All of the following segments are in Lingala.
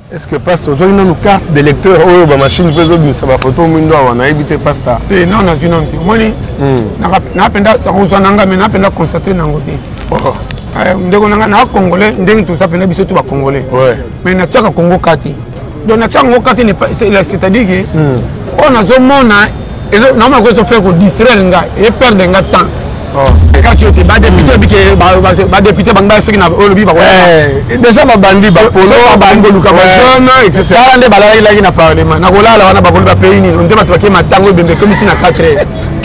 Est-ce que pasteur vous avez une carte de lecteur ou ba machine peut zobi ça ba photo mwindo wana ebité pasteur non na juna nti moni na penda ko nanga mais na penda concentrer nango te ndeko nanga na congolais ndenge tout ça penda biso tout ba congolais mais na tchaka Congo kati donc na tchaka Congo kati c'est-à-dire que on a zo mona et non ma ko zo faire ko distraire nga et perdre nga temps quand tu étais bas député bangba seki na olobi ba déjà ba bandi ba polo ba ngoluka ba jeune etc ande bala ila na parlement na kolala wana ba kolba pays ni onde batwa ke matango bembe comité na 4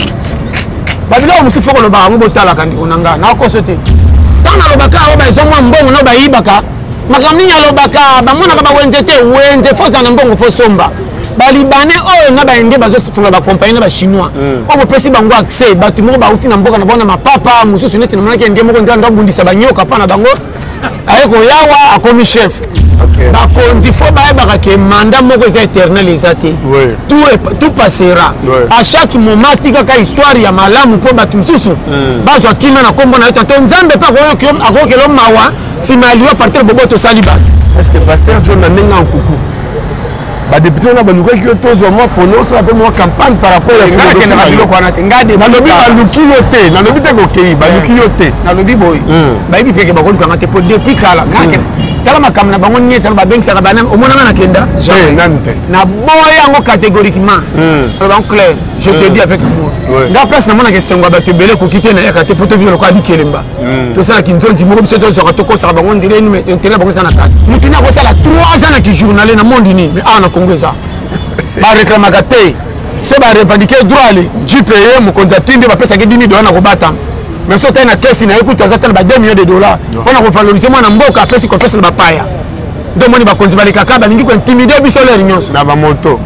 ba bila musi foko lo ba ngo botala kandi onanga na ko sote tant na lo baka ba zo mwa mbongo no ba yibaka makamni nya lo baka ba mona ka ba wenze foza na mbongo po somba ba libanais oh na ba ende bazo funga ba compagnie ba chinois o bo pesi bango accès ba tumo ba uti na mboka na bona mapapa mususu neti na mona ke ndemo ko ndanda bundisa banyoka pa na bango ayeko yawa akomi chef ba konzi fo ba ba ke mandat moko est éternel ezate tout passera à chaque moment tika ka histoire ya malamu po ba mususu bazo kima na kombo na to nzambe pa ko akokelo mawa si maliwa partir boboto saliba. Est-ce que pasteur John na nenga kuku ba député na baluka ki tozo moi pour nous ça peut moi campagne par rapport à ça que na biloko wana ngade ba lobi ba lukiyote na lobi te ko kei ba lukiyote na lobi boy ba ibi peke ba ko luka ngate po depuis kala ngake tala makam na bango nyesa ba bengi saka bana o mona na kenda nante na boya ngo catégoriquement ba clair je te dis avec amour nga place na mona ke sengwa ba tebele ko kite na yakate poto vivre ko adikelemba to ça ki nzonzi mo biso to zaka to ko saka bango ndire ni intérêt bango sana kati mutina ko sala 3 ans na ki journal na monde ni mais ana Congolais ba réclamaka te c'est ba revendiquer droit les JPE mo konza tinde ba pesa ke 10 000 $ na ko bata mais so tena caisse na écoute azata ba 2 millions de dollars pona ko valoriser mwana mboka pesi ko pesa na bapaya ndo moni ba konzi ba lekaka ba ningi ko intimider biso le nyonso na ba moto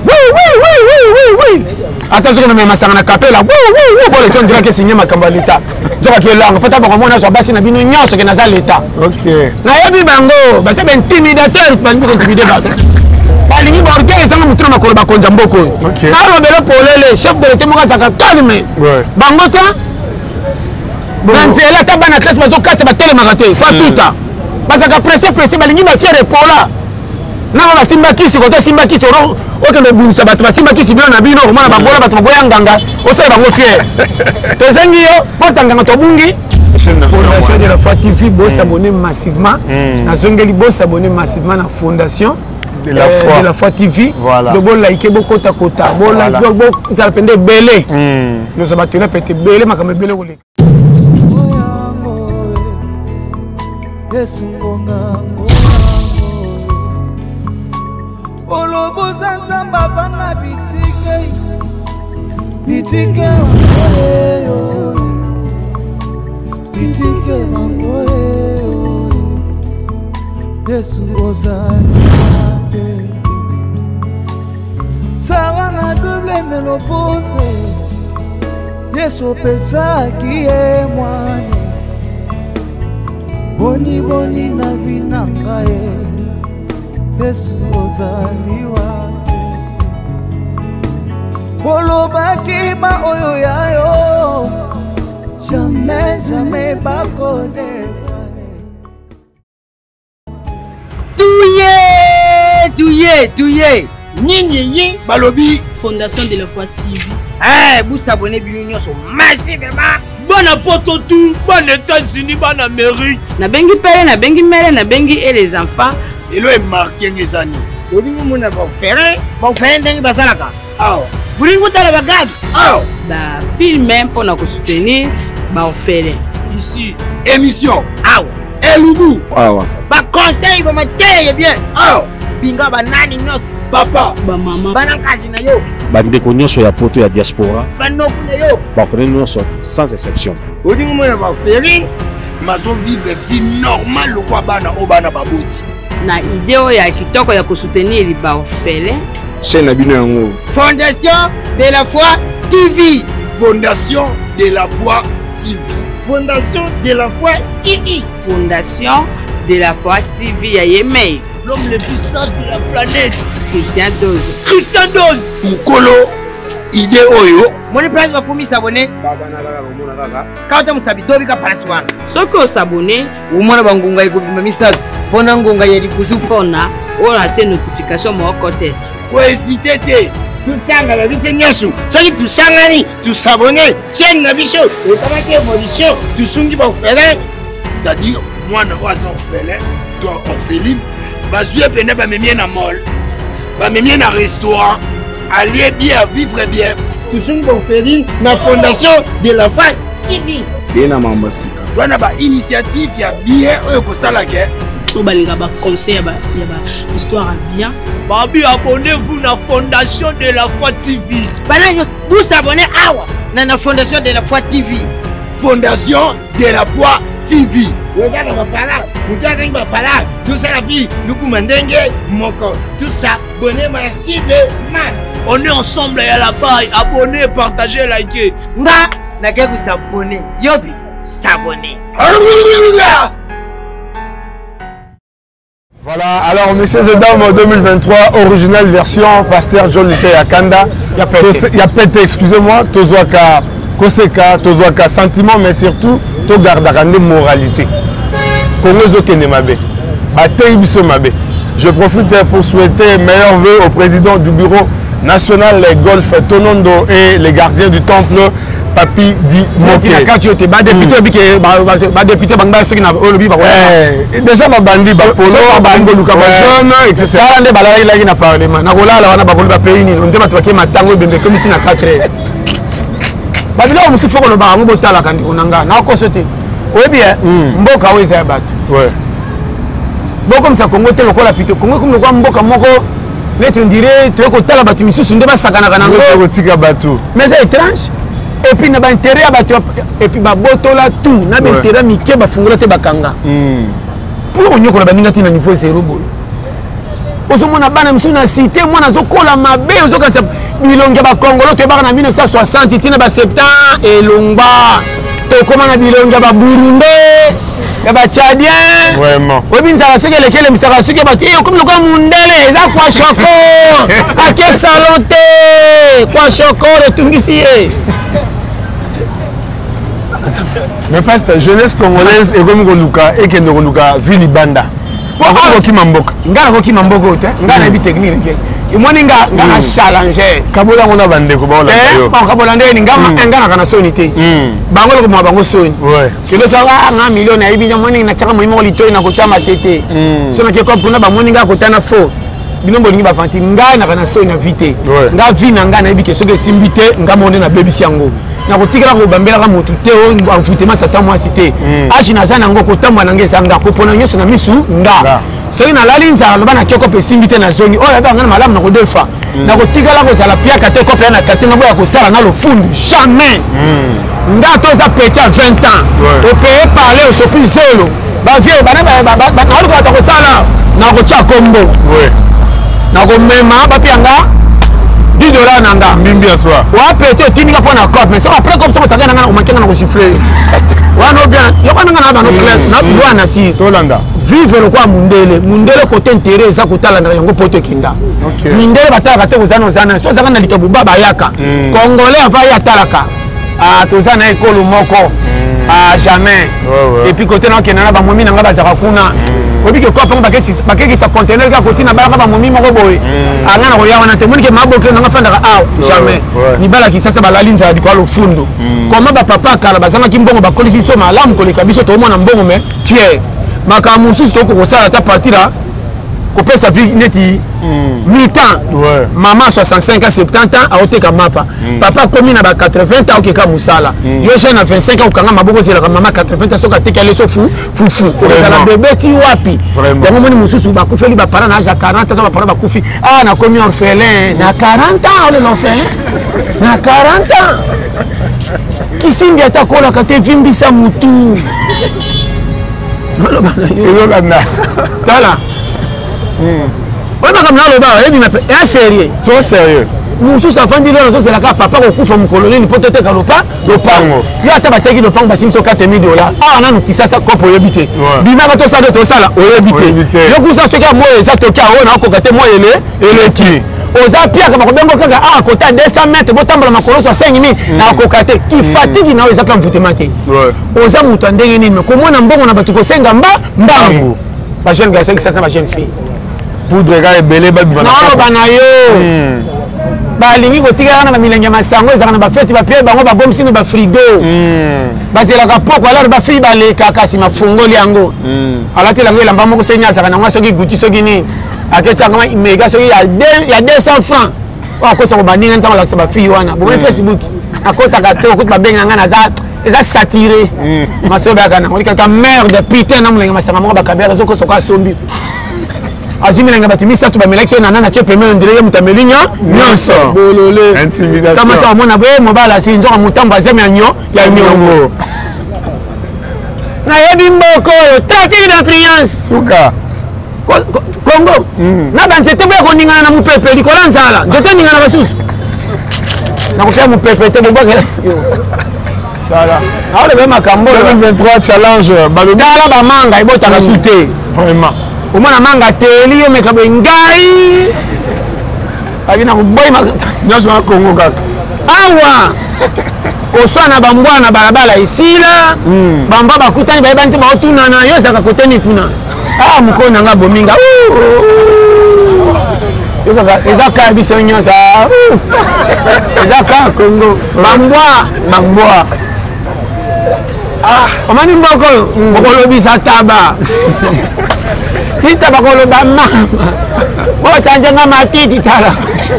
oui attention na masanga na kapela bo le ton dira ke signer makambo leta joka ke lango pata ba ko mona so basi na bino nyonso ke na za leta na yebi bango ba se ben intimidateur ba ningi ko intimider ba balingi borgé ezanga mutuna makolo bakonza mboko na robelo polele chef de l'état moka zaka calme bango ta banzela ta bana classe bazo kata batelemaka te fa tuta bazaka pressé balingi ba fiere pola na ba simba kisi ko to simba kisi ro okende bunisa bato ba simba kisi bino na bino ko mana babola bato boya nganga osala bango fiere to zengi yo porta nganga to bungi fondation de la foi TV bo s'abonner massivement na zongeli bo s'abonner massivement na fondation de la foi TV voilà de bon like bo kota bo like bo ça pende belé nous abattre pete belé makame belé ko le Olobo zanzamba bana bitike Yesu ozali Sara na double menopause Yesu pesa kie mwane Boni na vinanga Yesu ozali wate Bolobaki ba oyo yayo Jamais bakone Douye Nini balobi Fondation de la foi TV. Vous abonnez bien massivement. Bon apporte tout, bon États-Unis, bon Amérique. Na bengi père, na bengi mère, na bengi et les enfants. Et là, il marque les années. Vous faire ndenge basalaka. Vous tala bagag. Ba film même pour nous soutenir, ba offert. Ici, émission. Elubu. Ba conseil ba mateye bien. Binga banani nyot. Papa, ba maman, bana kazi na yo. Bandeko nyonso ya poto ya diaspora. Banoku na yo. Bafone nyonso sans exception. Odingo mona ba feri. Mazo vivre vie normale le kwa bana obana baboti. Na idée ya kitoko ya soutenir li ba offert. Chaîne abino yango. Fondation de la foi TV. Fondation de la foi TV. Fondation de la foi TV. Fondation de la foi TV ya Yemei. L'homme le plus sage de la planète. Christian Dose. Christian Dose. Mukolo. Idée oyo. Moni place va komi s'abonner. Quand tu m'sabi dobi ka paswana. Soko s'abonner. Umona bangunga iko bimisa. Pona ngunga yeli kuzu pona on a tes notifications mon côté. Hésitez. Tout ça, la vie c'est Niasu. Ça y est, tout ça, tout s'abonner. Chaîne la bichot. Et ça va être évolution. Tout ce qui va faire. C'est-à-dire, moi, je vois ça orphelin. Toi, orpheline. Je vais venir à mall. Je vais venir à restaurant. Aller bien, vivre bien. Tout ce qui va faire la fondation de la femme TV. Bien à Mambasika. Tu as une initiative, il y a bien, ça la guerre. Tout le conseil, il y a histoire bien. Babi, abonnez-vous à la Fondation de la Foi TV. Vous abonnez à la Fondation de la Foi TV. Fondation de la Foi TV. Tout ça, la vie, nous commandons mon corps. Tout ça, abonnez-moi à cible. On est ensemble à la paille. Abonnez, partagez, likez. N'a qu'à vous abonner. Yobi, s'abonner. Voilà, alors messieurs et dames, 2023, originale version Pasteur John Lite Yakanda. Il y a pété, excusez-moi, Tozoaka Koseka, Tozoaka sentiment, mais surtout, to gardarande moralité. Congo Zokene Mabe, Batei Biso Mabe. Je profite pour souhaiter meilleurs vœux au président du bureau national des golf Tonondo et les gardiens du temple Papi Di Moké. Déjà ma bandi ba polo bango luka ba jeune etc. Ande balala ilaki na parlement. Na kolala wana bakoli ba pays ni ndema twakie matango bembe komiti na 4. Babila musu foko lo ba ngo botala kandi onanga na kosote. Oyebi mboka weza ya bato. Ouais. Boko msa Kongo te lokola pito. Kongo comme lokwa mboka moko neti ndire to ko tala bato misusu ndeba sakana kana ngo tika bato. Mais c'est étrange. Et puis na ba intérêt ya bato et puis ba botola tout na ba intérêt mike ba fungola te bakanga. Pour on yoko la baninga tina niveau 0 bolo. Ozomona bana misusu na cité mwana zokola mabe ozokatsa bilonge ba Congolo to ba na 1960 tina ba 70 elongba to koma na bilonge ba Burundi ya ba Tchadien. Vraiment. Obi nzala seke lekele misaka suke ba yo comme lokwa mundele eza kwa shoko ake salonte kwa shoko retungisi ye. Mais parce que jeunesse congolaise et comme Goluka et que Goluka Vili Banda. Ngana ko kimamboko te ngana bi technique ke imoni ngana challenger kabola ngona bande ko baola yo ba kabola ndeni ngana kana soni te bangolo ko bango soni ouais kilo sa nga million ya ibinya moni na chaka moimo lito na ko tama tete so na ke ko puna ba moni nga ko tana fo binombo lingi ba fanti ngana kana soni na vite nga vina ngana ibike soke simbite nga monde na baby siango na kotikala ko bambela ka motu te o amfutema tata moi cité achi na zana ngo ko tamba na ngesa nga ko pona nyoso na misu nga soki na lali nzala loba na keko pe simbite na zoni oyo ba ngana malamu na ko defa na kotikala ko zala pia kate ko pe na kate na boya ko sala na lo fundu jamais nga to za pecha 20 ans o payer parler au sofi solo ba vie ba na ko ta ko sala na ko cha kombo na ko mema ba pia nga $10 nanga mbimbi aswa wa pété tininga pona cop mais ça après comme ça ça ngana o mankenga na ko chiffrer wa no bien yo kana ngana ba no classe na loi na ti Tolanda vivre le quoi mundele côté intérêt ça ko tala na yango poto kinda mindele bataka te kozana zana so zaka na likabu baba yaka congolais ava ya talaka ah tozana ekolo moko ah jamais et puis côté na kenana ba momi nanga bazaka kuna obi ke kopa bakeki sa conteneur ka kotina balaka ba momi moko boy angana ko yawana te monike maboke nanga fanda ah jamais ni bala ki sasa balali nza di kwa lo fundo koma ba papa kala bazanga kimbongo ba kolisi so malamu koleka biso to mona mbongo me fier makamu susu to ko sala ta partira ko pesa vie neti mi-temps maman 65 ans 70 ans a oteka mapa papa komi na ba 80 ans okeka musala yo jeune na 25 ans okanga maboko zela maman 80 ans soka teka leso fufu ko zala bébé ti wapi yango moni mususu ba kufeli ba parents na âge 40 ans ba parents ba kufi ah na komi orphelin na 40 ans on l'orphelin na 40 ans kisimbi atakola kate vimbisa mutu tala on a comme là le bas et sérieux trop sérieux musu sa fandi là so c'est la papa ko kufa mkoloni ni potote ka lopa lopango yo ata bateki lopango basimso $4000 ah nanu kisasa kopo yebite bima ka to sala oyebite yo kusa soka moyo za toka ona ko kate moyo eleki oza pia kama kobengo kaka ah kota 200 mètres botambola makolo so 5000 na ko kate ki fatigue na oza plan mvutemate oza mutu ndenge nini ko mona mbongo na batu ko senga mbangu ba jeune garçon qui ça ba jeune fille poudre ka ebele babima naoloba na yo balingi kotika na bamilenge ya masango ezaka na bafeti bapie bango babomisi na bafrigo bazelaka poko alor bafili balekaka nsima fungoli yango alati yango elamba moko soki nyasaka nango soki guti soki nini aketiaka mega soki ya 200 francs oyo akosa kobaninga ntango alakisa bafili wana bomoi facebook akotaka te okuti babenga nga naza eza saturé maso bayaka nango likaka merde putain na molenge masanga moko bakabelaka zokosoka asombi azimilanga bato misato bamelaki soki nana na tie pemene ndire ye moto ameli nyonso bolole kamasa bamona boye mobala si nzoka motambo azeme ya nyongo nayebi mboko oyo trafic d'influence suka Congo na banzete boya koningana na mopepe likola nzala nzete ningana basusu nakopia mopepe te bobakela naolobe makambo 2023 challenge tala bamanga ebotaka su te vraiment omona manga teli yo meka boye ngai abina koboyi nyonso na Congo kaka awa koswana bambwana balabala esila bamba bakutani bayebani te baotunana yo ezaka koteni kuna mokolo nanga bominga eza kaka biso nyonso eza kaka Congo bambwa omani mboko okolobisa taba tita bakoloba mama bosanjenga matiti tala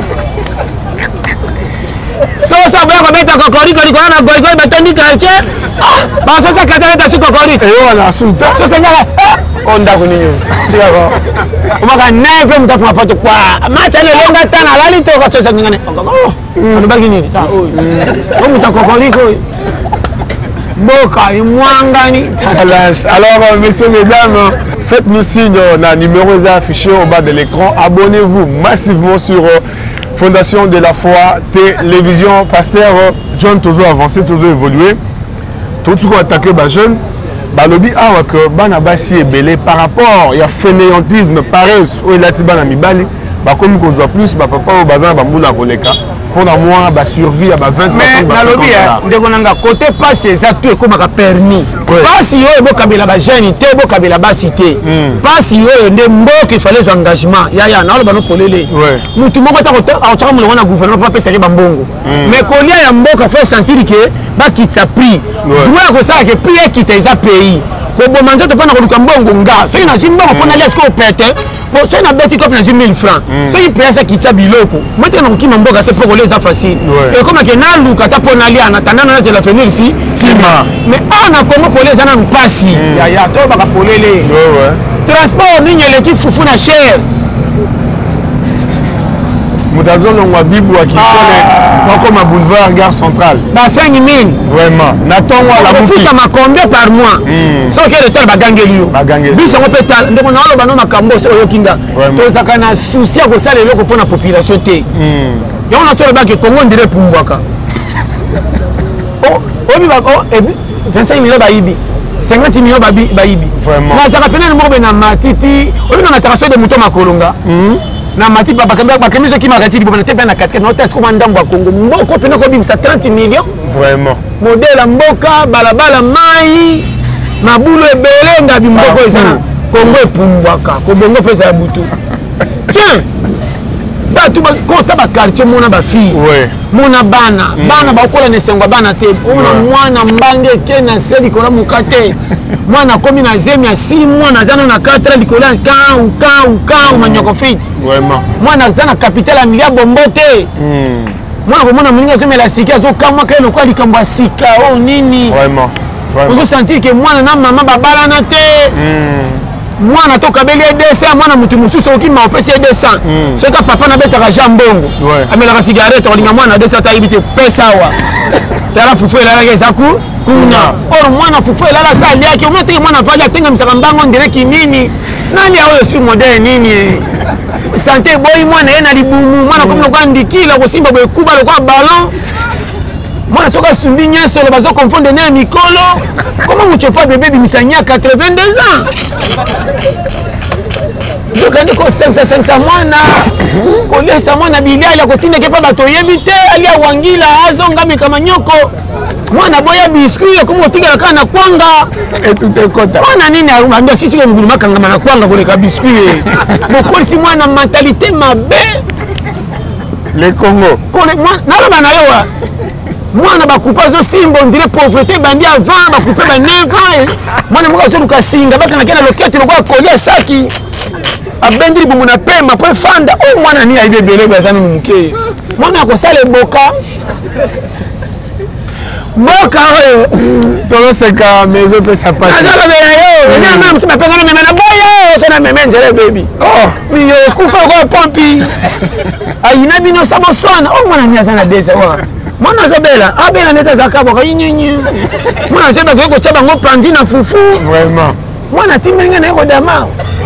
soso boya kobeta kokoriko likolo na goigoi batondi quartier basosa kataleta su kokoriko eyowana sulta sosengaka ondako nini tikako omaka neve moto afuma poto kwa macha lelonga tana alali toka sosengengane alobaki nini o moto kokoriko Boka, Mwangani. Alors, messieurs, mesdames, faites-nous signe, on a numéro affiché au bas de l'écran. Abonnez-vous massivement sur Fondation de la Foi Télévision. Pasteur John Tozo avancé, Tozo évolué. Tout ce qu'on a attaqué, jeune. Balobi awa que Banabasi est belé par rapport, il y a fainéantisme, paresse, où il a tibana mibali. Comme qu'on voit plus, papa au bazar, bamboula koleka. Pendant moi, survie à 20 mais nalobi ndekonanga côté passe exact tout comme permis passe yo ebokabela ba jeune te ebokabela ba cité passe yo nde mboka il fallait engagement ya na loba no polele mutu moko ta ko mulongo na gouvernement pas pesa ke bambongo mais kolia ya mboka fait sentir que ba kitsa prix droit ko ça que prix kita eza pays ko bomanja to pana ko lukambo nga so ina zimbongo pona les ko pete pour ça na beti comme na 1000 francs so il paye ça kitsa biloko maintenant ko mboka te pour les facile et comme que na luka ta pona lia na tanana na la finir ici sima mais on a comment coller ça na mpasi ya to baka polele transport ligne l'équipe fufu na cher Moutazo Longwa Bibu qui connaît comme un boulevard gare centrale. Bah 5000. Vraiment. Nathan la boutique. Ça m'a combien par mois? Sans que le tel bagangeli. Bis on peut tal. Donc on a le banon makambo sur Yokinga. Tout ça kana souci à que ça les locaux pour la population té. Et on a tout le bac que Congo dirait pour Mbaka. Oh, et 25 millions baibi. 50 millions baibi. Vraiment. Mais ça rappelle le mot na matiti. On a tracé de mouton makolonga. Na mati papa bakamizo ki makati libo na tepe na 4 na hôtel ko mandambo ya Congo mboko pena ko bimisa 30 millions vraiment modèle mboka balabala mai mabulo ebele ngabi mboko ezana Congo epumbwaka ko bongo feza ya butu tiens batu ba ko ta ba quartier mona ba fille mona bana ba kola nesengwa bana te ona mwana mbange ke na seli kola mukate mwana komi na zemi ya 6 mois na zana na 4 likola ka manyoko fit vraiment mwana zana capitale ya milia bombote mwana ko mona mlinga zemi la sika zo kamwa ka lokwa likambo ya sika o nini vraiment vous sentez que mwana na mama babala na te mwana to kabeli EDC mwana mutu mususu okima opesi EDC soka papa na betaka jambongo amelaka cigarette olinga mwana EDC ta ibite pesa wa tala fufu elala kesaku kuna or mwana fufu elala sa liaki omete mwana vali atenga msaka mbango ndireki nini nani ayo si modele nini santé boy mwana ena libumu mwana komlo kwa ndikila ko simba boy kuba lo kwa ballon mwana soka sumbi nyeso le bazo confondre ne mikolo comment mucho pas bébé bimisanya 82 ans tokandi kosengisa mwana kolesa mwana biliali akotindeke mpa bato oyebi te alia wangila azongamika manyoko mwana boya biskuit akomi kotikala kaka na kwanga mwana nini ando asisiki mokulu makangama na kwanga koleka biskuit bokolisi mwana mentalité mabe le Congo naloba na yo wa mwana bakupa azosimba ondire pauvreté bandi avant bakupe ba 9 ans mwana moko azoluka singa bakangaki na lokete lokola kolia saki abendili bomu na pema po efanda oyo mwana nini ayibi ebele baza nanu moke mwana akosala eboka mboka oyo tozoseka mais ezopesa pasi azolobela yo ezana mosu bapengana mema na boya so na meme nzela bebi miyo ekufa lokola pompi ayina bino sa boswana oyo mwana nini aza na desa wa mwana azobela abela nete azaka boka yinyinyi mwana azeba koki kotya bango pandi na fufu vraiment mwana timbelinga na ye kodama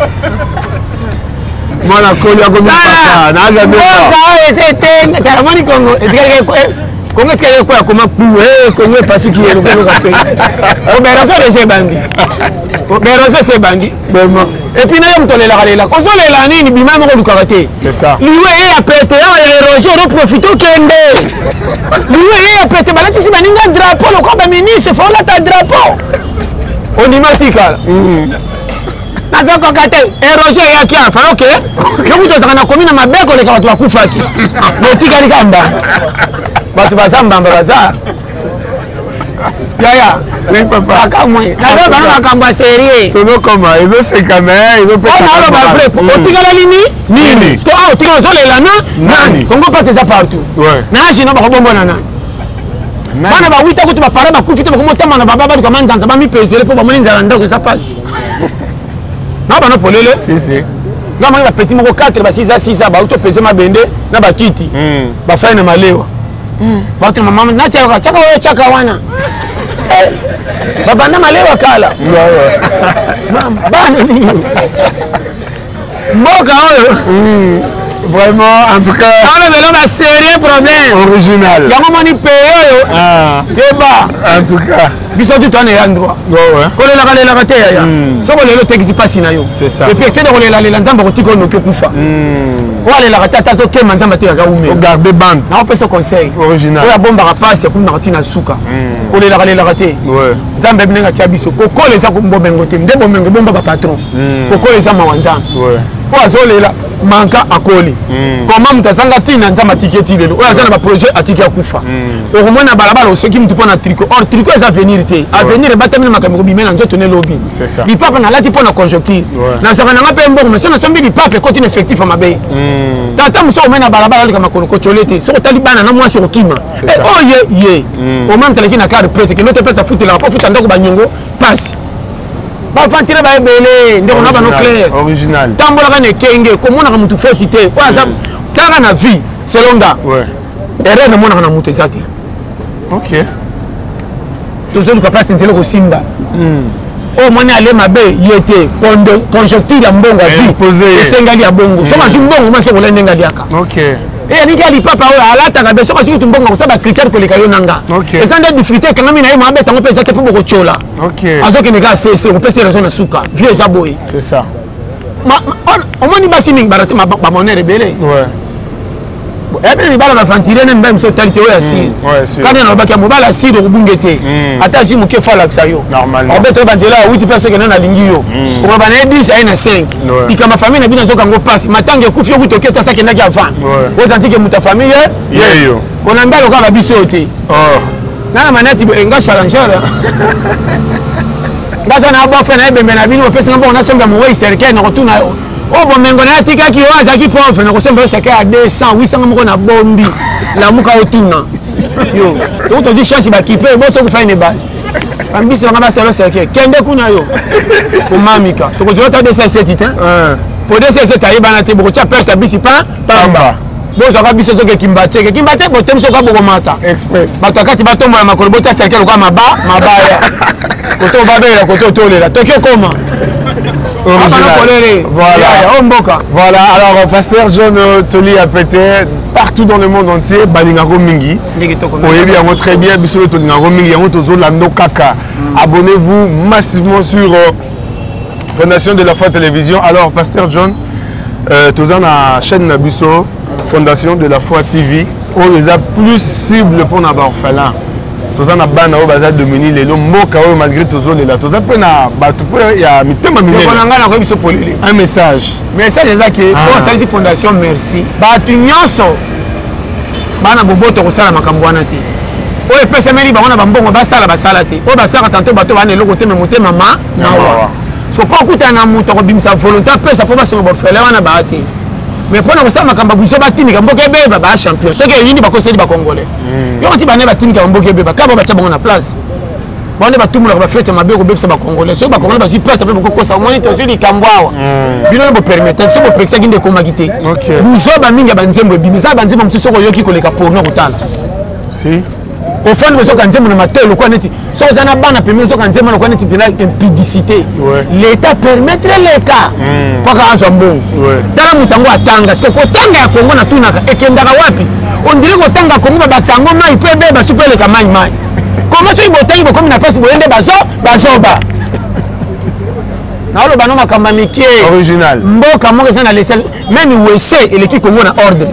mwana koli akomipaka nazaboka oyo esete tala moni kongo kongo etikali ekoya koma pu kongo epasuki ye lokoloka pe oberaso deja ebangi oberaso ese ebangi epuis na yo moto olelaka lela ozolela nini bima moko olukaka te liwe ye ya pete awa ya éroge oloprofite okende liwe ye ya pete balatisi baninga drapeau lokola baministre fa olata drapeau ondima otikala nazokoka te éroge eyaki afa oke yokuti ozaka na komi na mabe koleka bato bakufaki notikali ka mbamba bato baza mbamba baza yaya bakamwe nazobana makambo ya serie tozokoma ezoseka me ezopesanaaloba vrai otikala nini otikala ozolela nani kongo mpasi eza partout nayashino bakobombona nani bana bawita kutu bapara bakufi te bakomotama na baba baluka manzanza bamipesele mpo bamoni nzala ndako eza pasi na bana polele nga mangi bapeti moko 4 basisa 6 bauto pese mabende na bakiti bafai na malewa bato mama nachaka oyo chaka wana babanda malewa kala bana nini mboka oyo vraiment en tout cas alobelo basérieux problème original yango moni peye oyo yeba en tout cas biso tu twana ya ndroit kolelaka lelaka te yaya soko lelo tekisi mpasi na yo epuis excede kolelalela nzambe akotika oyo noki okufa oyo alelaka te ata azokema nzambe atekaka umegarde bande naopesa conseil original oyo abombaka mpasi akumaka ntina suka kolelaka lelaka te nzambe ebinenge atya biso kokola eza bomengo te nde bomengo ebombaka patron kokola eza mawa nzambe oyo azolela manka akoli koma moto azanga ntina nzambe atiki eti lelo oyo aza na baprojet atiki akufa okomona balabala osoki motu mpo na tricot or tricot eza avenir te avenir ebatami na makambo kobimela nzoto ne lobi lipapa nalati mpo na conjoncture nazaka nanga mpe mbongo mais so nasombi lipapa ekoti na effectif ya mabe tata mosu omai na balabala alika makolo kocole te soki otali bana na mwasi okokima oye ye omai moto aleki na kare prete kendo te mpesa futelaka mpo futa ndako banyongo pasi bafantire baebele ndeko na bano clair tambolaka na ekenge komonaka motu foti te oyo aza tanga na vie selonga erreur namonaka na moto eza te tozoluka place nzela kosimba oyo moni ale mabe ye te conjoncture ya mbongo azwi esengali ya bongo soki azwi mbongo masike kola ndenge aliaka eyaniki alipapa oyo alataka be soki azwi kutu mbongo akosala bacritère koleka yo nanga eza nde difficulté ekangami na ye mabetango mpe eza te mpo bokotyola azokende kaka sese kopesa raison na suka vie eza boye omoni basi mingi barate bamonere ebele ebele mibala bafantire ne mibali mosu otali te oyo asire kandi nalobaki ya mobali asire okobunge te ata azwi moke fo alakisa yo obeta oyo banzela ya 8 mpe soki nano alingi yo okoba na ye 10 aye na 5 likama famille na bino azokango mpasi matanga ekufi yo kutoki ota sakendaki avant ozantike moto ya famille yeyo kona mibali okaka biso oyo te nana maneti nga chalangere ngaso na bofe na ebembe na bino opesanga mbongo nasomba mowei serikali na kotuna oyo bomengo na ye atikaki oyo azalaki pauvre na kosomba yo seke ya 200 800 moko na bombi lamuka otuna yo toku todi chance bakipe boso okufai ne bali bambisi banga basalo seke kende kuna yo komamika tokozwa ta 207 te po 207 ayebana te bokotya perte bisi pamba bozwaka biso soki ekimba te botemi soki abokomata bato akati batombola makolo botya serikali lokola mabaya koto obabela koto otolela toki okoma Voilà, alors Pasteur John Toli a pété partout dans le monde entier, Balingago Mingi. Oui, très bien, abonnez-vous massivement sur Fondation de la Foi Télévision. Alors Pasteur John, tous la chaîne Nabiso, Fondation de la Foi TV, où ils ont plus cible pour les orphelins. Tous la bande au bazar Domini, les lots malgré tous les là. Tous la peine à battre, il y a un message. Message c'est ça que pour cette fondation merci. Battu nyonso. Bana boboto ko sala makambo wana te. O epesa meli ba wana bambongo basala te. O basala tanto bato bana eloko te memote mama na wa. So pas kuta na muto ko bimisa volontaire pesa po baso bo fele wana ba te. Mais pour nous ça makamba buso batini kamboke beba ba champion. Ce que yindi bako seli ba congolais. Yo ti bana batini kamboke beba kaba ba tchabongo na place. Bande ba tumula ba fete mabe ko bebisa ba congolais. So ba congolais ba supporter pe ko sa moni to zuli kambwa. Bino bo permettre so bo peksa ginde ko magite. Buso ba minga banzembo bimisa banzembo mtiso ko yoki ko leka pour no kutala. Si. Au fond de ce qu'on dit mon amateur le quoi net so ça na bana permis so qu'on dit mon quoi net pina impudicité l'état permettre les cas kwa ka azombo tala mutango atanga parce que ko tanga ya Kongo na tunaka ekendaka wapi on dirait ko tanga Kongo ba batsango mai pe beba super le kamai mai comment so ibotangi bokomi na place boyende bazoba na lo bano makamba mikie original mboka moko ça na laisser même wese et l'équipe Congo na ordre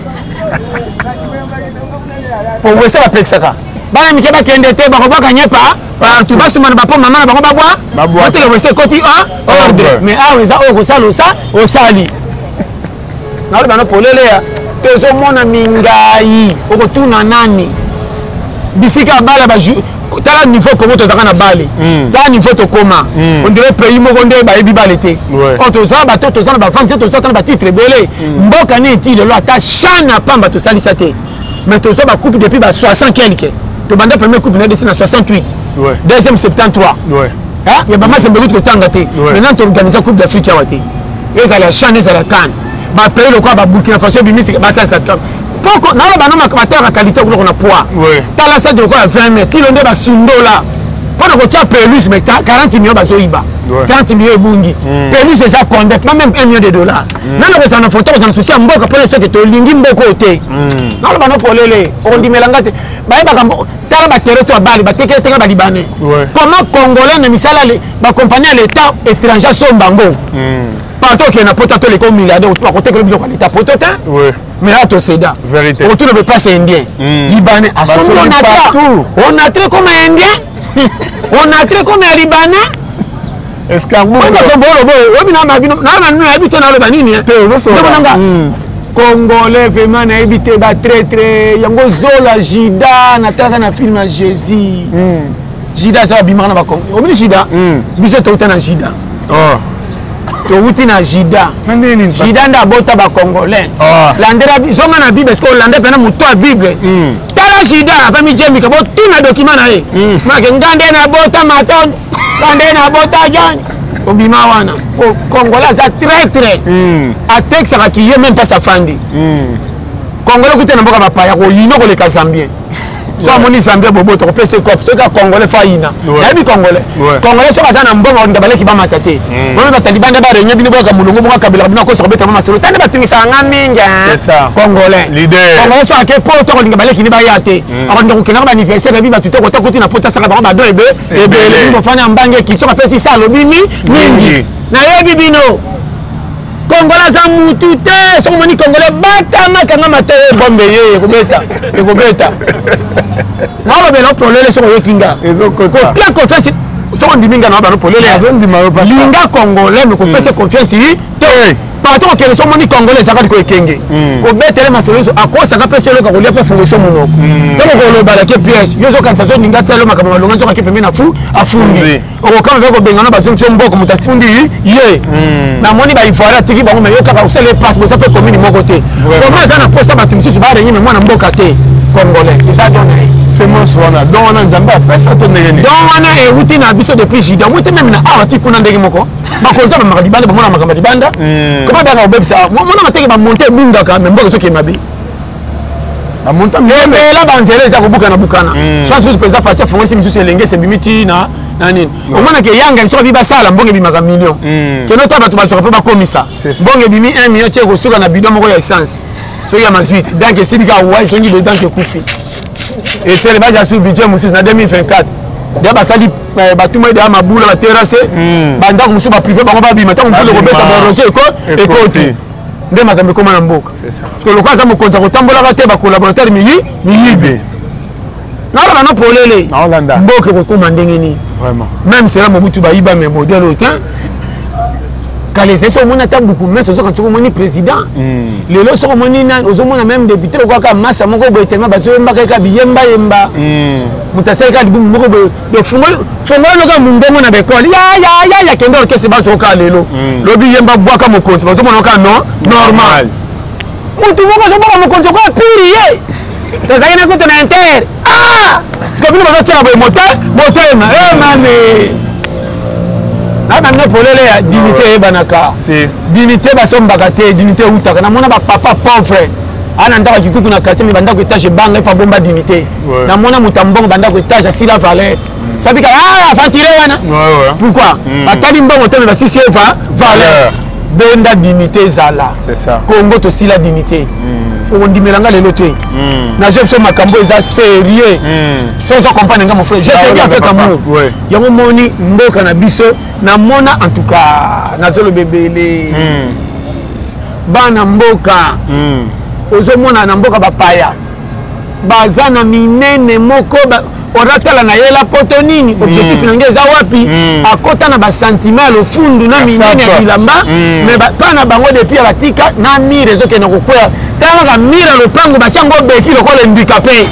pour wese ba pexaka bana mike ba kende te ba ko ba nyepa tu ba suma na ba po mama na ba ko ba bwa te le wese koti ordre mais ah wesa o ko salo sa o sali na lo bana polele ya te zo mona mingai o ko tuna nani bisika bala ba tala niveau comme to zaka na bale tala niveau to koma on dirait pays moko nde ba ebi bale te o to za ba to za na ba fans to za na ba titre belé mboka ni ti le lo ata chana pamba to salisa te mais tu as coupe depuis 60 quelques. Tu as première coupe en 68. Deuxième 73. Il y a pas mal de temps. Maintenant tu organises la Coupe d'Afrique. Et ça la chaîne et ça la canne. Bah payer le quoi bah Burkina Faso bimis bah ça. Pourquoi non bah non ma qualité qu'on a poids. T'as la salle de quoi 20 mètres. Qui l'on dit bah sundo là. Pendant que tu as pelus mais 40 millions bah zoiba. 30 millions bungi. Pelus c'est ça condamne même $1 million. Non non ça n'a photo ça n'a souci mboka pour ce que tu lingi mboko côté. Non bah non pour les on dit melangate. Bah bah tala ba territoire bali ba teke ba libanais. Comment congolais ne misala ba compagnie à l'état étranger son bango. Partout qu'il y a potato les comme milliardaires à côté que le biloko l'état potato. Mais là, c'est ça. Vérité. On ne veut pas c'est indien. Libanais. On a très comme indien. On a très comme libanais. Est-ce que vous Congolais vraiment na habité ba très très yango zola jida na tata na film na Jésus. Jida ça bimana na ba Congo. Omi jida. Biso to na jida. To wuti na jida. Jida nda bota ba Congolais. Landera biso na Bible parce que landera pena muto a Bible. Tala jida famille Jemi ka bo tuna document na e. Ma ke ngande na bota maton. Ngande na bota John. Obima wana pour Congolais ça très très à texte ça qui est même pas sa fandi Congolais écoutez na mboka ba paya ko yino ko le Zambien so amoni Zambien bobo to pese cop so ka Congolais faina ya bi Congolais so ka na mbongo ndabale ki ba matate bon ba taliban ba renye bino boka mulungu boka kabila bino ko so beta mama selo tande batungisa ngaminga c'est ça Congolais leader Congolais so ke poto ko ndabale ki ni ba yate abandi ko kina ba anniversaire bi ba tuto ko ta na pota saka ba do ebe le mo fanya mbange ki so ka pesi sa lo bimi mingi na yebi bino Congolais za mutu te so moni Congolais bata makanga mate bombe ye ko beta na ba belo problème so ko kinga ko pia confiance so on diminga na ba no problème linga Congolais me ko pesa confiance te partout que so moni Congolais ça va ko ekenge ko betele masolo so akosa ka pesa lo ka ko lepa fonction monoko to ko lo bala ke pièce yo zo kanisa so ninga tsalo makama longa so ka ke pemena fu afundi o kama beko bengana ba zoncho mboko mutafundi ye na moni ba ivoira tiki bango me yo ka usele passe bo ça peut commune moko te comment ça na posa ba tumisi ba renye me mwana mboka te Congolais ça donne c'est mon soin donc on a nzamba pesa to ndenge donc on a écouté na biso depuis jida moi te même na awati kuna ndenge moko ba konza ba makadibanda ba mona makadibanda comment daka obebisa mona mateke ba monter bunda ka même mboka so ke mabe ba monter mais là ba nzele za ko bukana chance que président Fatia fongo si misusu elenge se bimiti na nani au moins que yanga so bi basala mbonge bimaka million que nota ba to ba so ba komisa mbonge bimi 1 million tie ko suka na bidon moko ya essence so ya mazuite donc c'est dit ka ouais so ngi dedans que kufi et tel bas ya sur budget musis na 2024 dia basali batuma de mabula ba terrasse banda ko musu ba privé ba ko ba bima ta ko mpule ko beta ba roser ko ekoti nde makambo ekoma na mboka parce que lokola aza mokonzi akotambolaka te bacolaborateur miyibi naoloba no polele mboka ekokoma ndenge nini même sera mobutu bayiba me modèle oyo te kala ezali soki omoni ata buku mese ozoka soki omoni président lelo soki omoni nani ozomona même député lokwaka masa moko boye telema bazoyembaka eka biyembayemba moto asalika libumu moko boye fongoli loka mungongo na bekole ya kende orkestre bazoka lelo lobi yemba bwaka mokonzi bazomona oka normal motu moko azoboka mokonzi okoya piri ye tozalaki na kutu na inter siko bino bazotiaka boye motema mame nabamine polele ya dignité eyebanaka dignité basombaka te dignité eutaka namona bapapa pauvre ana ndako kikuku na quartier me bandako étage ebanga epa bomba dignité namona moto ya mbongo bandako étage asila valeur sabika afantire wana pourquoi batali mbongo te me basisi valeur benda dignité ezala Congo tosila dignité okondimelanga lelo te nazo biso makambo eza sérieux sans comprendre nga mon frère je te dis avec amour yango moni mboka na biso namona en tout cas nazo le bébé bana mboka ozomona na mboka bapaya baza na minene moko oratala na yela poto nini objectif nange eza wapi akota na basentiment lofundu na minene ya bilamba mais pana bango depuis ya batika na mire ezokende kokwea talaka mire lopango batiango beki lokola handicapé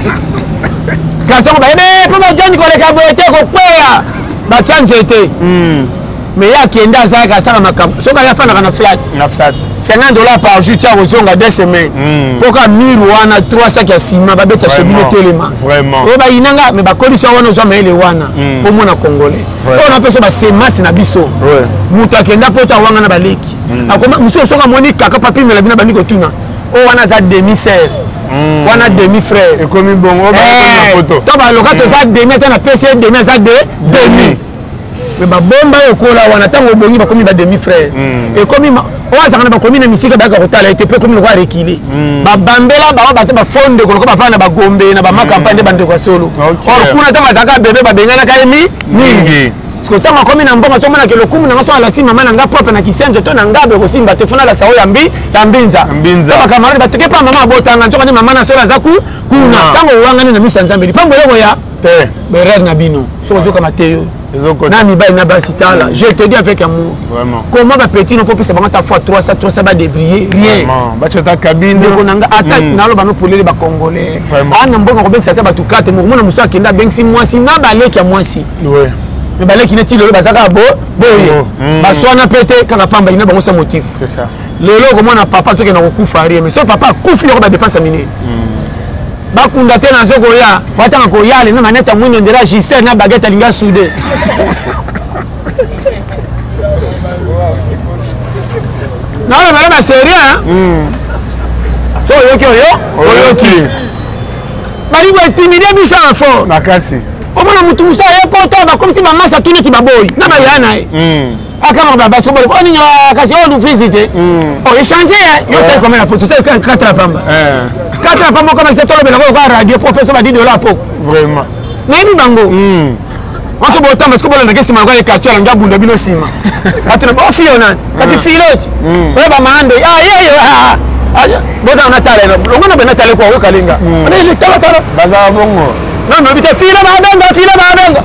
kasoko baebe po bajani koleka boye te kokwea batia nzete mais ya kende azalaka asala makambo soki ayafanaka na flat $50 par jour tia kozonga 2 semaines mpoka mire wana 3 sac ya nsima babeta chebino telema oyo bayinanga me bakolisa wana ozwa mayele wana mpo mona congolais oyo napeso basemasi na biso moto akenda mpo ta wanga na baleki mosusu soki amoni kaka papimela bino bandi kotuna oyo wana aza demi sere wana demi frère ekomi bongo to baloka toza demi ata na pese demi aza demi mais babomba yokola wana ntango obongi bakomi bademi frère ekomi oyo azalaka na bakomi na misika bayaka kotala ete mpe ekomi lokola rekile babambela bango baza bafondeko lokola bafana na bagombe na bamakampagne nde bandeko ya solo or kuna ntango azalaka bebe babenganaka ye mingi parce que ntango akomi na mbongo azomonaka lokumu nanga so alakisi mama na nga propre na kisenzo to na ngabe kosimba te fona alakisa oyo ya mbinza to bakamarade batoke mpa mama abotanga nzoka nde mama na solo aza kuna ntango owangani na miso ya nzambe lipambo eloko ya berere na bino soki ozokama te yo na mibali na basi tala je te dis avec amour comment ba petit no popesa bango ta fois 300 ba débrier rien ba chota cabine ndeko nanga ata naloba no polele ba congolais ana mbongo kobengisa te batu kate mona musa kenda bengisi mwasi na baleki ya mwasi mais baleki neti lelo bazaka boye baswana pete kaka pamba ina bango sa motif c'est ça lelo komona papa soki na kokufa rien mais so papa kufi loko ba dépense minene bakunda te na zoko ya watanga ko yale na maneta mwinyo ndera Justin na baguette alinga soude na la bala seria so yoki bali wa intimider bisa fort makasi omona mutu musa ye poto ba comme si mama sa tuneti baboy na ba yana akama baba so bali oni nya kasi o du visiter o échanger yo c'est comme la poto c'est 4 la pamba 4 la pamba comme c'est tolo bela ko radio pour personne ba $10 pour vraiment nani bango on se bota parce que bola na kesi mangwa ekatcha nga bunda bino sima atena ba fio nan kasi filoti ba mande boza na tala longo na bena tala ko kalinga on est tala baza bongo non mais bita fila ba benga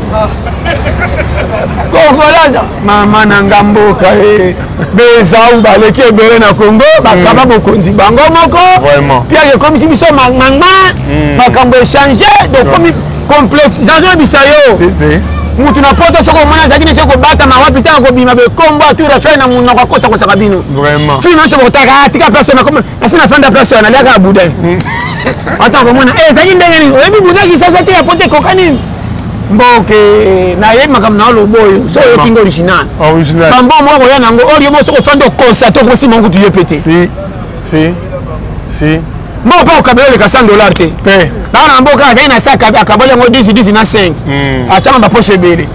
kongolaza mama na ngamboka beza u baleki ebele na Congo bakaba bokonzi bango moko pia ke comme si biso manganga makambo échanger donc comme complexe dans bisayo si mutu na poto soko mona zakine soko bata mawapi ta ko bima be kombo tu refaire na munoko kosa kosa kabino vraiment fina soko taka tika personne comme asina fanda personne aliaka abuda attends komona zakine ndenge ni oyebi buda ki sasa te apote kokani mboke na ye makam na lo boyo so yo kingo original bambo mo ko yana ngo ori mo soko fanda kosa to ko si mongu tu yepete si mo pa okabele ka $100 te pe na mboka za ina saka akabole ngo 10 na 5 achanga ba poche bele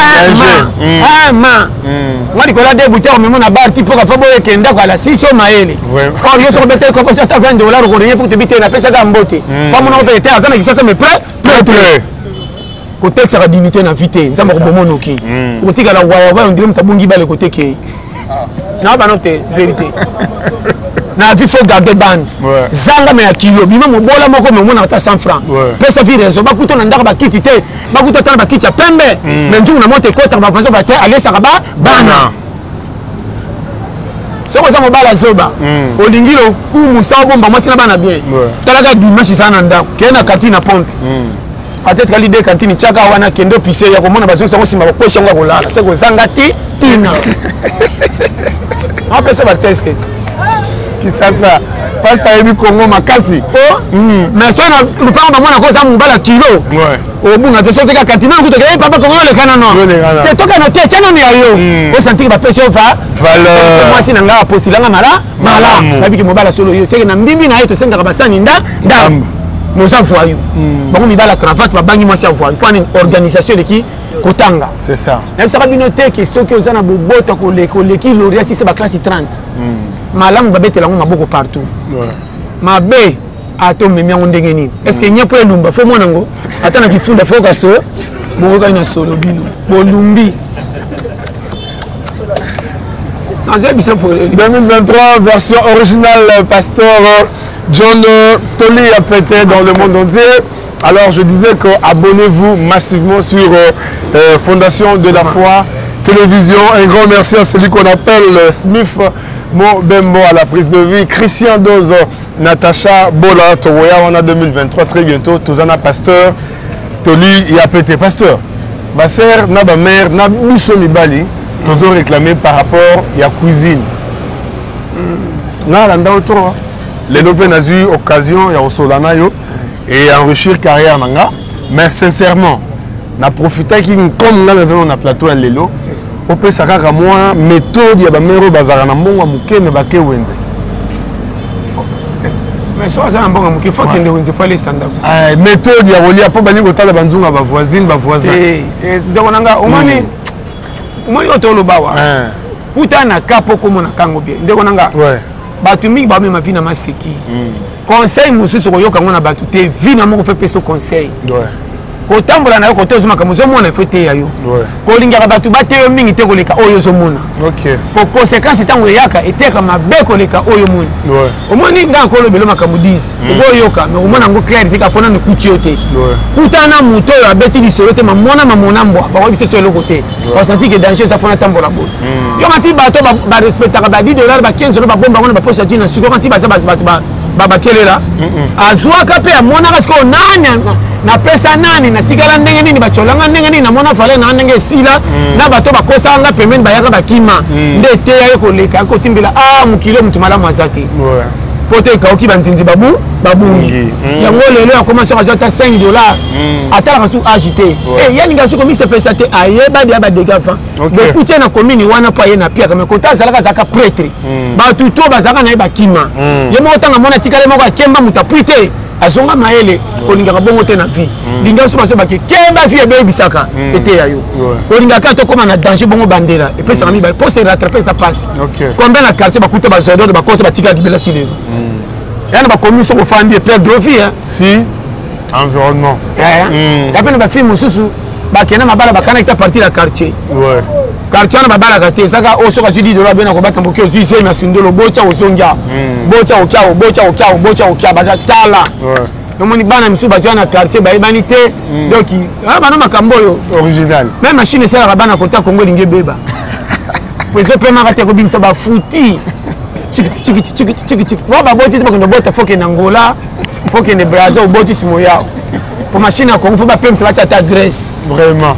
ngadi kola de buter memo na bar tipo ka fabo ekenda kwa la sisio maele or yo so bete ko ça $20 ko rien pour te biter na pesa ga mbote pa mona ko te azana kisasa me prêt ko texte la dignité na vite nzamba ko bomono ki ko tika la waya on dirait mutabungi bale ko teke na ba note vérité na vie faut garder bande zanga me ya kilo bima mobola moko me mona ata 100 francs pesa vi raison bakuto na ndaka bakiti te bakuto tana bakiti ya pembe mais ndu na moto ekota ba façon ba te aller sakaba bana soko za mobala zoba olingilo ku musa bomba mwasi na bana bien talaga dimanche sana ndako kena kantina pompe peut-être kali de kantini chaka wana kendo pise ya komona bazo sango sima ko shanga kolala seko zanga ti tina après ça va tester qui ça pasta ebi Congo makasi mais ça na lupango ba mona ko za mbala kilo obunga te sote ka kantina ko to ke papa Congo le kana no te toka no te chano ni ayo o sentir ba pêche va valeur moi si nanga apostilanga mala babiki mobala solo yo teke na mbimbi na yo to senga ba sani nda nous avons bon mi la cravate ba bangi moi si avoir pour une organisation de qui kotanga c'est ça même ça va bien noter que ceux qui ont bobota ko le qui lauréat si c'est ba classe 30 malam ba betela ngo maboko partout mabe ato memi ngo ndenge nini est-ce que nya po elumba fo mona ngo atana kifunda fo kaso bo ka ina solo bino bolumbi dans 2023 version originale pasteur John Toli a pété dans le monde entier. Alors je disais que abonnez-vous massivement sur Fondation de la Foi Télévision. Un grand merci à celui qu'on appelle Smith Mobembo à la prise de vie, Christian Dozo, Natacha Bola, Towoya, on a 2023 très bientôt. Tozana Pasteur Toli y a pété. Pasteur, ma sœur, ma mère, na biso mibali, tozo réclamé par rapport à la cuisine. Na landa autour. Les lopes n'a eu occasion ya osolana yo et enrichir carrière nanga mais sincèrement na profiter qui comme là dans un plateau à lelo au peut ça kaka moi méthode ya ba mero bazara na mbongo muke me bake wenze mais ça ça mbongo muke faut que wenze pas les sanda méthode ya wolia po bani kotala banzunga ba voisins donc nanga omani otolo bawa kuta na kapo comme na kango bien ndeko nanga batu mingi ba mema vina maseki conseil mususu ko yoka ngona batu te vina moko fe peso conseil ko tambola na yo ko tozuma ka muzo mona fe te yayo ko linga batu bate yo mingi te ko leka oyo zo mona ko conséquence tango yaka eteka mabe ko leka oyo mona omoni nga ko lobelo makamu 10 ko yoka me omona ngo clair tika pona ne kutio te kutana muto yo abeti lisolo te mamona mbwa ba wabise so eloko te on senti que danger ça fona tambola bo yo mati bato ba respectaka ba $10 ba 15 ba bomba ngona ba pocha dina suko mati ba bato ba kelela azwa kape amona kasko nani na pesa nani na tigala ndenge nini ba cholanga ndenge nini na mona fale na ndenge sila na bato ba kosa nga pembeni ba yaka ba kima ndete ya ko leka ko timbila mukilo mutu malamu azati pote ka oki banzinzi babungi yango lelo ya commencer à zata $5 atala kasu agité yani ngasu ko mi se pesa te ayeba dia ba degafa beaucoup tena commune wana pa ye na pia kama kota zalaka zaka prêtre ba tuto bazaka na ba kima yemo otanga mona tikale moko akemba mutapuite azonga maele ko linga bongo te na vie linga su baso ba kemba vie be bisaka ete yayo ko linga ka to koma na danger bongo bandela et puis ça mi ba pour se rattraper ça passe combien na quartier ba kuta ba zodo ba kota ba tika dibela tilelo yana ba commune so ko fandi perdre vie si environnement ya pena ba film mususu ba kena mabala ba kana ita partie la quartier quartier na babala kate saka o soka $10 bena ko batambo ke ozise na sindolo bocha ozongia bocha okia baza tala omoni bana misu baza na quartier ba ibanité donc bana makambo yo original même machine ça la bana kota Congo linge beba pozo pema kate ko bimsa ba futi chiki ba boti te ko bota foke na Angola foke ne Brazil boti simo yao pour machine à Congo faut ba pemsa ba ta Grèce vraiment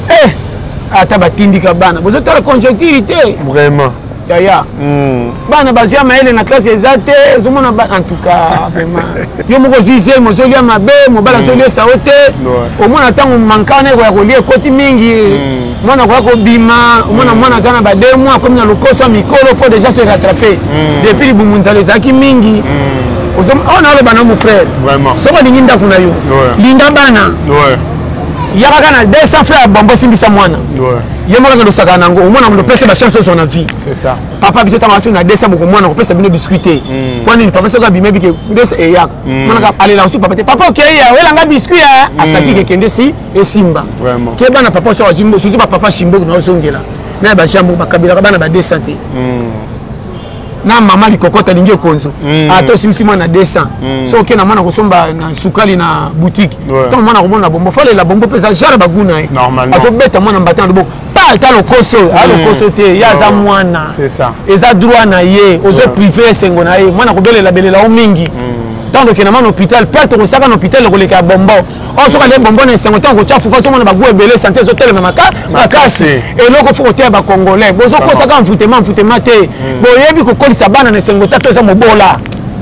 ata batindika bana bozo tala conjoncturité vraiment yaya bana bazia maele na classe ezate zomona en tout cas vraiment yo moko zuise mozolia mabe mobala zolia saote omona tango mankane ko ya kolia koti mingi mwana ko bima mwana zana ba 2 mois comme na lokoso mikolo pour déjà se rattraper depuis libumunza les aki mingi on a le bana mon frère vraiment soko linginda kuna yo linga bana yaka na 200 frères bombo simbisa mwana yemo la ndo saka nango omona ndo pesa ba chance sur na vie c'est ça papa biso tamaso na 200 boko mwana ko pesa bino biscuiter poni papa saka bimé bike ndese e yak mwana ka aller la su papa okay wela nga biscuit asaki ke kende si e simba vraiment ke bana papa so azimbo surtout papa shimbo na osongela na ba jambo ba kabila bana ba 200 na mama likokota lingi konzo ato simisi mwana 200 so ok na mwana kosomba na sukali na boutique donc mwana komona bombo fale la bombo pesa jara baguna azo beta mwana mbata na bombo pas ta lokoso alokoso te ya za mwana c'est ça eza droit na ye ozo privé sengo na ye mwana kobelela belela o mingi donc na mwana hôpital perte ko saka na hôpital ko leka bombo o soka le bombo na sengo tango chafu ko so mwana bagou ebele santé zo tele makasi et loko foko te ba congolais bozo ko saka mfutema te boyebi ko kolisa bana na sengo tato za mobola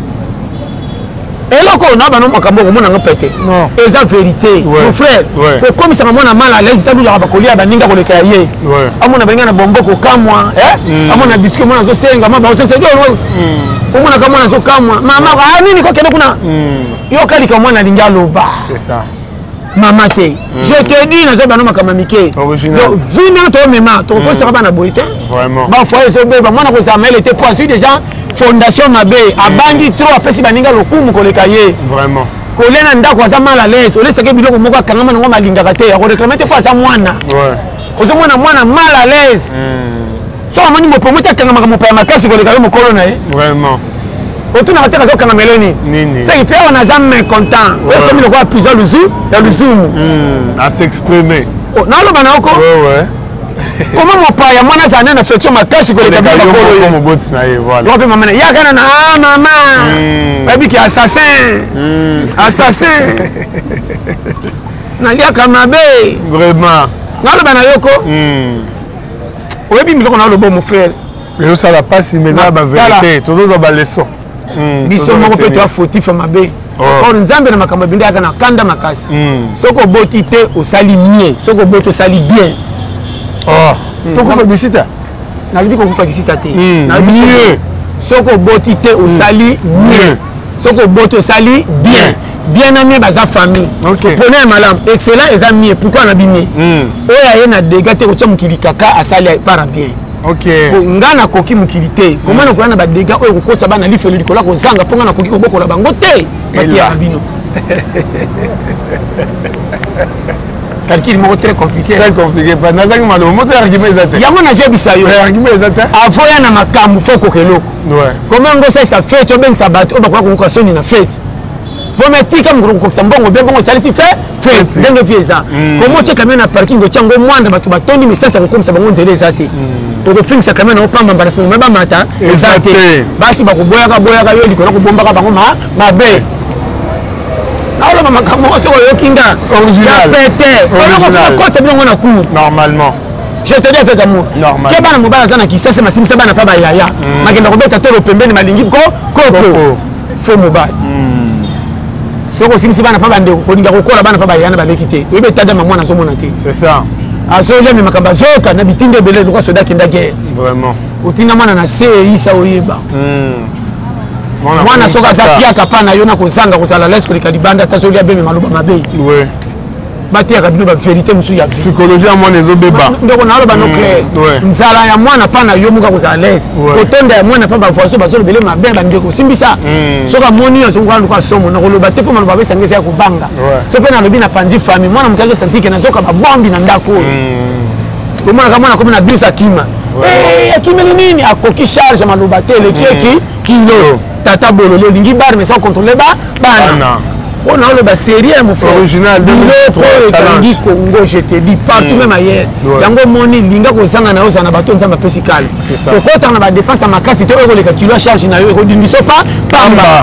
eloko na bana makambo ko mona ngopete eza vérité mon frère ko komisa mona mal à l'aise tabu la ba kolia ba ninga ko leka ye amona benga na bombo ko kamwa amona biscuit mona zo senga mama zo senga omona kama na zo kamwa mama nini ko kende kuna yo kali ka mwana linga loba c'est ça mama te je te dis na zo bana makambo mike donc vino to mema to ko saka bana boite vraiment ba foyer zo beba mwana ko zamel était quoi sur déjà fondation mabe abangi trop apesi baninga lokumu koleka ye vraiment kolena ndako aza mal à l'aise olesaka biloko moko akangama nango malingaka te akoreklame te po aza mwana ozomona mwana mal à l'aise so amoni mopomo te akangamaka mopaya makasi koleka yo mokolo na ye vraiment otunaka te azokanga meloni seki fe awa naza mécontent oyekomi lokola plusieurs ya luzumu à s'exprimer naloba na oko koma mopaya mwana azala nde na affection makasi koleka biloko mpe mama yakana na mama bayebiki assassin naliaka mabe vraiment naloba na yoko oyebi biloko naloba mo frère ezosala pasi mais eza bavérité tozozwa baleson biso moko mpe toya fautif mabe or nzambe na makambo ebindi yaka na kanda makasi soki oboti te osali mie soki oboti osali bien tokufa bisita nalobi kokufa kisita te soki oboti te osali mie soki oboti osali bien bien aimé baza famille pone ya malamu excellent eza mie pourquoi na bimie oyo aye na dega te kotia mokili kaka asali para bien nga nakoki mokili te koma nakoya na badega oyo kokotisa bana lifelo likolo kozanga mpo nga nakoki kobokola bango te bateyaka bino calcul moko très compliqué nazangi maloba moto ya argument eza te yango nazebisa yo argument eza te avoya na makambo fo koka eloko koma yango osalisa fete obengisa bato oyo bakoya kongoka soni na fete vometika mokolo kokokisa mbongo be bongo osalisi fete ndenge vie eza koma otie kamio na parking otia yango mwanda bato batondi misasi ya kokomisa bango nzela eza te okofingisa kamio na opamba mbala sima me bamata eza te basi bakoboyaka yo likolo kobombaka bango mabe naoloba makambo oso oyoki nga pete olokokota bilongo na cour normalement je te dis avec amour ke bana mobali aza na kisasa masimisa bana mpa bayaya makenda kobeta tolo pembeni malingi kopo fo mobali soki osimisi bana mpa bandeko kolinga kokola bana mpa bayaya na baleki te oyebi etadama mwana azomona te c'est ça azolemi makambo azoka na bitinda ebele lokwa soda akenda guerre vraiment otinda mwana na se eyisa oyeba mwana soki aza piaka mpa na yo na kozanga kozala lese koleka libanda ata azolia beme maloba mabe bateyaka bino bavérité mosusu ya psychologie ya mwana ezobeba ndeko naloba no clair nzala ya mwana mpa na yo moka kozala lese kotonda ya mwana mpa bavoiso bazolobele mabe bandeko osimbisa soki amoni azongoka luka somo na koloba te mpo maloba abesangesa ya kobanga so mpe nalobi na panzi famille mwana moto azosantike nazoka babombi na ndako oyo omonaka mwana komi na bis akima akimeli nini akoki charge maloba te eleki kilo tata bololo olingi bar mais sans contrôler bana on a le série mon frère original challenge Congo je te dis partout même ailleurs yango moni linga ko sanga na oza na bato nzamba pesi kale to kota na ba défense makasi te oyo leka kilo charge na yo ko dindiso pa pamba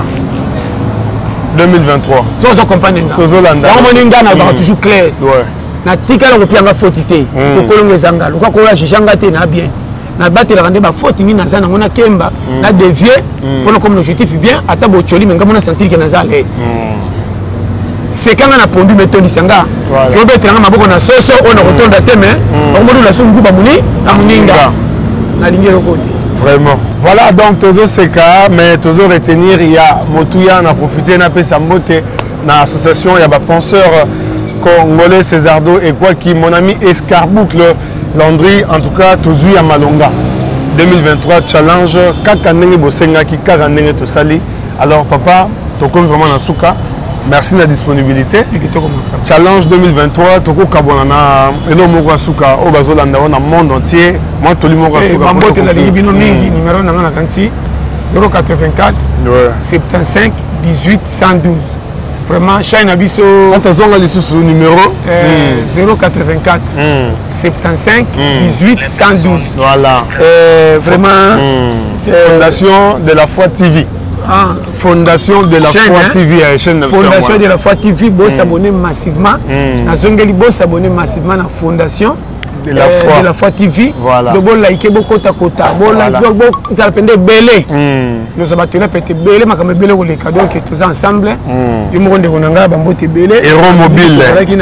2023 so compagnie tozolanda yango moni ngana ba toujours clair na tikala ko pianga faute te ko kolongo ezanga ko ko ya janga te na bien na batela nde ba faute ni na zana ngona kemba na dévier pour comme l'objectif bien ata bo choli menga mona sentir que na za l'aise sekanga na pondu metondisanga kobetelanga maboko na soso ona kotonda te mais omodu la sungu ba muni na muninga na lingero côté vraiment voilà donc tozo seka mais tozo retenir il y a motuya na profiter na pesa mbote na association ya ba penseurs congolais Césardo et quoi qui mon ami Escarboucle Landry en tout cas tozu ya Malonga 2023 challenge kaka ndenge bosenga ki kaka ndenge to sali alors papa to comme vraiment na suka merci de la disponibilité. Challenge 2023, Toko Kabonana, Eno Moko Suka, Obazolanda, dans le monde entier. Moi, tout le monde a Suka. Mambote la Libino Mingi, numéro 90, 084 Ouais. 75 18 112. Vraiment, Chine Abisso. Attention, on a sous numéro 084 75 18 112. Voilà. Vraiment. Fondation de la foi TV. Fondation de la Chaîne, foi hein? TV. Chaîne Fondation de la foi TV, vous s'abonnez massivement. Nazongeli, vous s'abonnez massivement à la Fondation de la foi TV. Voilà. Vous likez beaucoup de côté. Vous allez belé. Nous avons peut-être belé, mais comme belé, vous les cadeaux qui tous ensemble. Nous avons des gonanga, bambote belé. Héros mobile.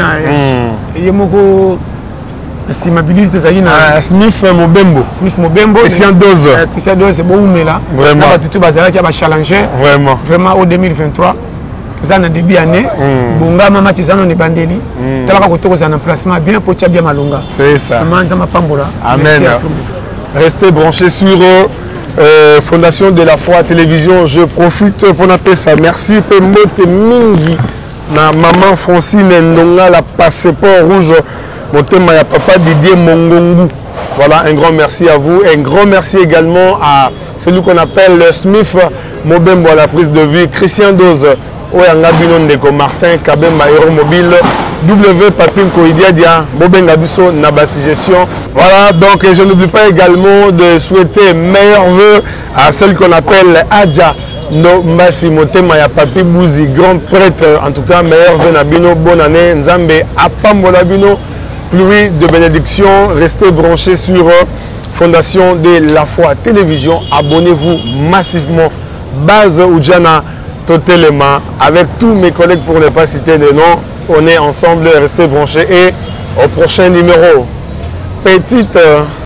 Simabilité ça y est. Smith Mobembo. Smith Mobembo. Christian Dose. Christian Dose c'est bon mais là. Vraiment. Tout bazar qui a challengé. Vraiment. Vraiment au 2023. Tout ça en début d'année. Bonga mama tisano ne bandeli. Talaka ko toko za un emplacement bien pour tia bien malonga. C'est ça. Manza mapambola. Amen. Restez branchés sur Fondation de la foi télévision. Je profite pour appeler ça. Merci Pembote Mingi. Na maman Francine Ndonga la passeport rouge. Mon thème à papa Didier Mongongu. Voilà, un grand merci à vous. Un grand merci également à celui qu'on appelle Smith Mobembo à la prise de vue. Christian Dose, Oyanga Binon Ndeko Martin, Kabemba Héros Mobile, W Papin Koidiadia, Bobenga Bisso, Nabasi Gestion. Voilà, donc je n'oublie pas également de souhaiter meilleurs vœux à celle qu'on appelle Adja. No Mbasi Motema ya Papi Bouzi, grand prêtre. En tout cas, meilleurs vœux Nabino, bonne année. Nzambe Apambola Bino. Pluie de bénédiction, restez branchés sur Fondation de la foi télévision. Abonnez-vous massivement. Base Oudjana Totelema. Avec tous mes collègues pour ne pas citer de noms, on est ensemble, restez branchés et au prochain numéro. Petite